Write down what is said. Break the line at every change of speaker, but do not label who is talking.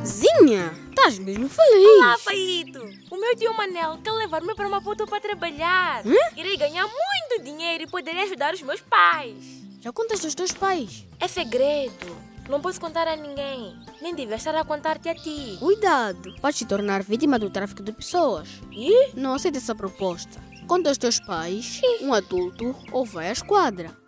Zinha, estás mesmo feliz?
Olá, Paito! O meu tio Manel quer levar-me para Maputo para trabalhar. Irei ganhar muito dinheiro e poderei ajudar os meus pais.
Já contaste aos teus pais?
É segredo. Não posso contar a ninguém. Nem devia estar a contar-te a ti.
Cuidado, vais te tornar vítima do tráfico de pessoas.
E?
Não aceita essa proposta. Conta aos teus pais, um adulto ou vai à esquadra.